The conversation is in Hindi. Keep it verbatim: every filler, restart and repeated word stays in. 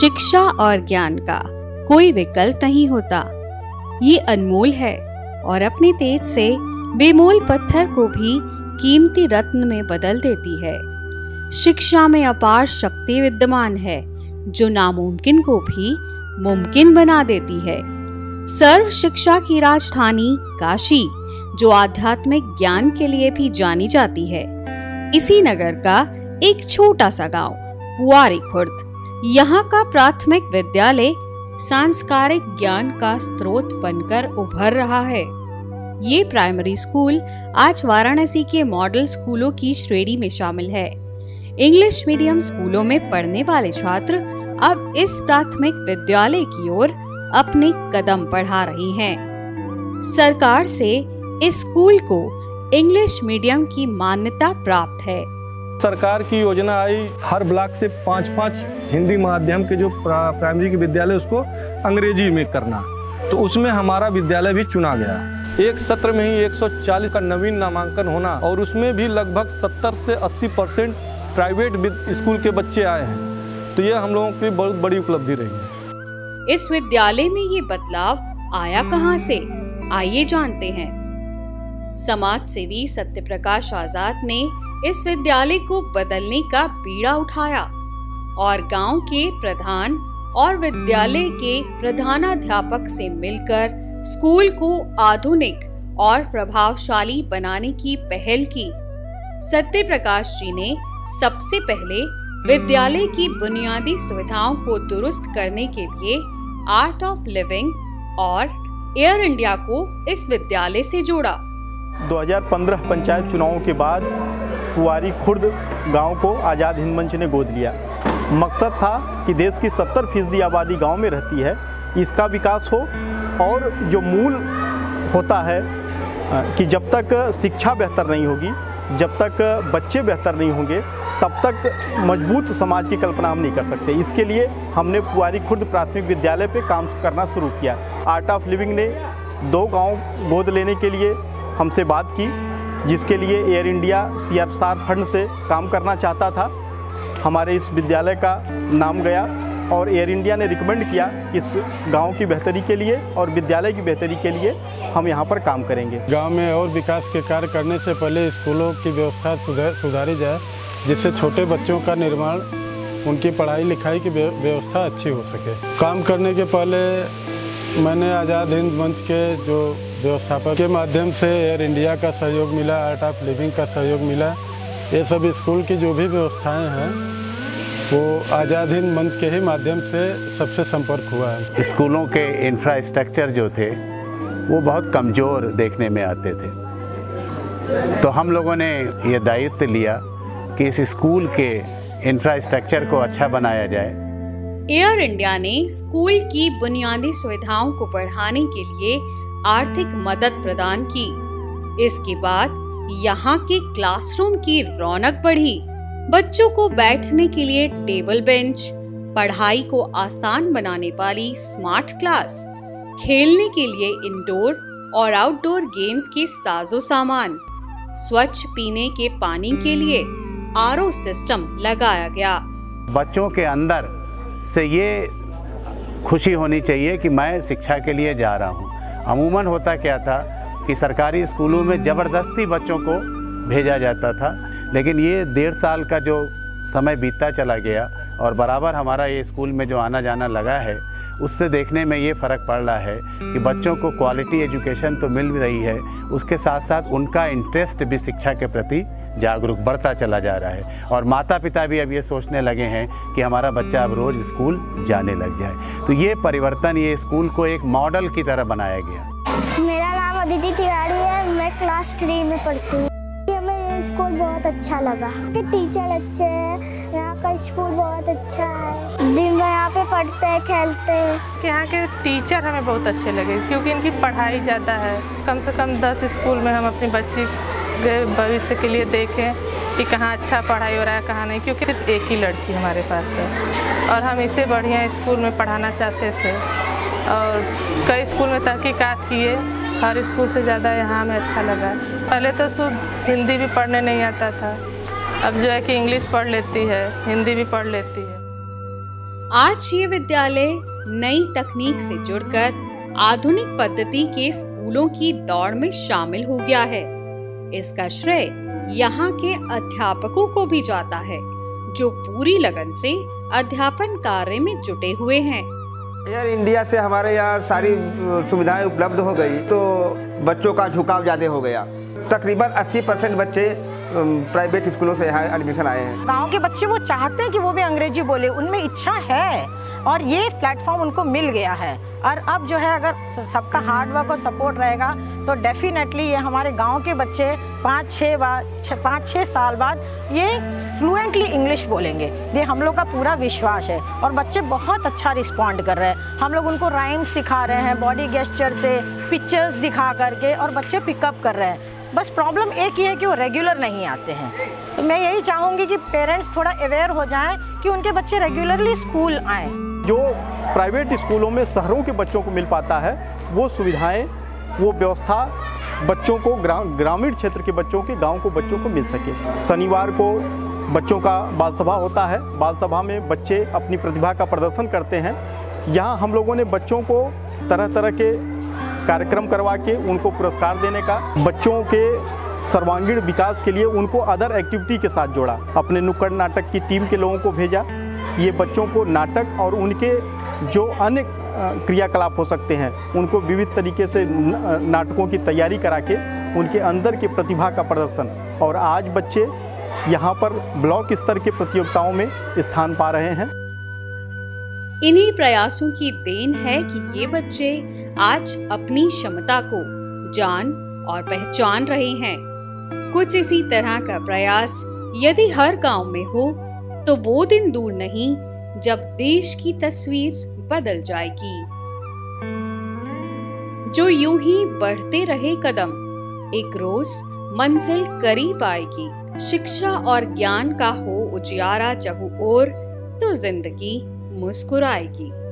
शिक्षा और ज्ञान का कोई विकल्प नहीं होता। ये अनमोल है और अपने तेज से बेमोल पत्थर को भी कीमती रत्न में बदल देती है। शिक्षा में अपार शक्ति विद्यमान है जो नामुमकिन को भी मुमकिन बना देती है। सर्व शिक्षा की राजधानी काशी, जो आध्यात्मिक ज्ञान के लिए भी जानी जाती है, इसी नगर का एक छोटा सा गांव पुआरी खुर्द। यहाँ का प्राथमिक विद्यालय सांस्कारिक ज्ञान का स्रोत बनकर उभर रहा है। ये प्राइमरी स्कूल आज वाराणसी के मॉडल स्कूलों की श्रेणी में शामिल है। इंग्लिश मीडियम स्कूलों में पढ़ने वाले छात्र अब इस प्राथमिक विद्यालय की ओर अपने कदम बढ़ा रही हैं। सरकार से इस स्कूल को इंग्लिश मीडियम की मान्यता प्राप्त है। सरकार की योजना आई हर ब्लॉक से पाँच पाँच हिंदी माध्यम के जो प्राइमरी के विद्यालय उसको अंग्रेजी में करना, तो उसमें हमारा विद्यालय भी चुना गया। एक सत्र में ही एक सौ चालीस का नवीन नामांकन होना और उसमें भी लगभग सत्तर से अस्सी परसेंट प्राइवेट स्कूल के बच्चे आए हैं, तो यह हम लोगों की बहुत बड़ी उपलब्धि रही है। इस विद्यालय में ये बदलाव आया कहां से, आइए जानते हैं। समाज सेवी सत्य प्रकाश आजाद ने इस विद्यालय को बदलने का बीड़ा उठाया और गांव के प्रधान और विद्यालय के प्रधानाध्यापक से मिलकर स्कूल को आधुनिक और प्रभावशाली बनाने की पहल की। सत्य प्रकाश जी ने सबसे पहले विद्यालय की बुनियादी सुविधाओं को दुरुस्त करने के लिए आर्ट ऑफ लिविंग और एयर इंडिया को इस विद्यालय से जोड़ा। दो हज़ार पंद्रह पंचायत चुनावों के बाद पुआरी खुर्द गांव को आज़ाद हिंद मंच ने गोद लिया। मकसद था कि देश की सत्तर फीसदी आबादी गांव में रहती है, इसका विकास हो और जो मूल होता है कि जब तक शिक्षा बेहतर नहीं होगी, जब तक बच्चे बेहतर नहीं होंगे, तब तक मजबूत समाज की कल्पना हम नहीं कर सकते। इसके लिए हमने पुआरी खुर्द प्राथमिक विद्यालय पे काम करना शुरू किया। आर्ट ऑफ लिविंग ने दो गांव गोद लेने के लिए हमसे बात की, जिसके लिए Air India C S R fund से काम करना चाहता था। हमारे इस विद्यालय का नाम गया और एयर इंडिया ने रिकमेंड किया कि इस गांव की बेहतरी के लिए और विद्यालय की बेहतरी के लिए हम यहां पर काम करेंगे। गांव में और विकास के कार्य करने से पहले स्कूलों की व्यवस्था सुधार सुधारी जाए, जिससे छोटे बच्चों का निर्माण, उनकी पढ़ाई लिखाई की व्यवस्था अच्छी हो सके। काम करने के पहले मैंने आज़ाद हिंद मंच के जो व्यवस्थापक के माध्यम से एयर इंडिया का सहयोग मिला, आर्ट ऑफ लिविंग का सहयोग मिला। ये सब स्कूल की जो भी व्यवस्थाएं हैं वो आज़ाद हिंद मंच के ही माध्यम से सबसे संपर्क हुआ है। स्कूलों के इंफ्रास्ट्रक्चर जो थे वो बहुत कमज़ोर देखने में आते थे, तो हम लोगों ने ये दायित्व लिया कि इस स्कूल के इंफ्रास्ट्रक्चर को अच्छा बनाया जाए। एयर इंडिया ने स्कूल की बुनियादी सुविधाओं को बढ़ाने के लिए आर्थिक मदद प्रदान की। इसके बाद यहाँ के क्लासरूम की रौनक बढ़ी। बच्चों को बैठने के लिए टेबल बेंच, पढ़ाई को आसान बनाने वाली स्मार्ट क्लास, खेलने के लिए इंडोर और आउटडोर गेम्स के साजो सामान, स्वच्छ पीने के पानी के लिए आर ओ सिस्टम लगाया गया। बच्चों के अंदर से ये खुशी होनी चाहिए कि मैं शिक्षा के लिए जा रहा हूँ। अमूमन होता क्या था कि सरकारी स्कूलों में ज़बरदस्ती बच्चों को भेजा जाता था, लेकिन ये डेढ़ साल का जो समय बीतता चला गया और बराबर हमारा ये स्कूल में जो आना जाना लगा है, उससे देखने में ये फ़र्क पड़ रहा है कि बच्चों को क्वालिटी एजुकेशन तो मिल रही है, उसके साथ साथ उनका इंटरेस्ट भी शिक्षा के प्रति जागरूक बढ़ता चला जा रहा है और माता पिता भी अब ये सोचने लगे हैं कि हमारा बच्चा अब रोज़ स्कूल जाने लग जाए। तो ये परिवर्तन, ये स्कूल को एक मॉडल की तरह बनाया गया। मेरा नाम अदिति तिवारी है, मैं क्लास थ्री में पढ़ती हूँ। हमें स्कूल बहुत अच्छा लगा कि टीचर अच्छे हैं, यहाँ का स्कूल बहुत अच्छा है। दिन भर यहाँ पे पढ़ते हैं, खेलते हैं। यहाँ के टीचर हमें बहुत अच्छे लगे क्योंकि इनकी पढ़ाई ज़्यादा है। कम से कम दस स्कूल में हम अपनी बच्ची के भविष्य के लिए देखें कि कहाँ अच्छा पढ़ाई हो रहा है, कहाँ नहीं, क्योंकि सिर्फ एक ही लड़की हमारे पास है और हम इसे बढ़िया स्कूल में पढ़ाना चाहते थे और कई स्कूल में तहकीकात किए, हर स्कूल से ज़्यादा यहाँ हमें अच्छा लगा। पहले तो शुद्ध हिंदी भी पढ़ने नहीं आता था, अब जो है कि इंग्लिश पढ़ लेती है, हिंदी भी पढ़ लेती है। आज ये विद्यालय नई तकनीक से जुड़कर आधुनिक पद्धति के स्कूलों की दौड़ में शामिल हो गया है। इसका श्रेय यहाँ के अध्यापकों को भी जाता है, जो पूरी लगन से अध्यापन कार्य में जुटे हुए हैं। एयर इंडिया से हमारे यहाँ सारी सुविधाएं उपलब्ध हो गई तो बच्चों का झुकाव ज़्यादा हो गया। तकरीबन अस्सी परसेंट बच्चे प्राइवेट स्कूलों से यहाँ एडमिशन आए हैं। गांव के बच्चे वो चाहते हैं कि वो भी अंग्रेजी बोले, उनमें इच्छा है और ये प्लेटफॉर्म उनको मिल गया है। और अब जो है अगर सबका हार्डवर्क और सपोर्ट रहेगा तो डेफिनेटली ये हमारे गांव के बच्चे पाँच छः बाद पाँच छः साल बाद ये फ्लुएंटली इंग्लिश बोलेंगे। ये हम लोग का पूरा विश्वास है और बच्चे बहुत अच्छा रिस्पॉन्ड कर रहे हैं। हम लोग उनको राइम सिखा रहे हैं, बॉडी गेस्चर से, पिक्चर्स दिखा करके, और बच्चे पिकअप कर रहे हैं। बस प्रॉब्लम एक ही है कि वो रेगुलर नहीं आते हैं। तो मैं यही चाहूँगी कि पेरेंट्स थोड़ा अवेयर हो जाएं कि उनके बच्चे रेगुलरली स्कूल आएँ। जो प्राइवेट स्कूलों में शहरों के बच्चों को मिल पाता है, वो सुविधाएं, वो व्यवस्था बच्चों को ग्रा, ग्रामीण क्षेत्र के बच्चों के, गांव को बच्चों को मिल सके। शनिवार को बच्चों का बाल सभा होता है। बाल सभा में बच्चे अपनी प्रतिभा का प्रदर्शन करते हैं। यहाँ हम लोगों ने बच्चों को तरह तरह के कार्यक्रम करवा के उनको पुरस्कार देने का, बच्चों के सर्वांगीण विकास के लिए उनको अदर एक्टिविटी के साथ जोड़ा। अपने नुक्कड़ नाटक की टीम के लोगों को भेजा। ये बच्चों को नाटक और उनके जो अन्य क्रियाकलाप हो सकते हैं उनको विविध तरीके से नाटकों की तैयारी करा के उनके अंदर की प्रतिभा का प्रदर्शन, और आज बच्चे यहाँ पर ब्लॉक स्तर के प्रतियोगिताओं में स्थान पा रहे हैं। इन्हीं प्रयासों की देन है कि ये बच्चे आज अपनी क्षमता को जान और पहचान रहे हैं। कुछ इसी तरह का प्रयास यदि हर गांव में हो तो वो दिन दूर नहीं जब देश की तस्वीर बदल जाएगी। जो यूं ही बढ़ते रहे कदम, एक रोज मंजिल करीब आएगी। शिक्षा और ज्ञान का हो उजियारा जहू और तो जिंदगी मुस्कुराएगी।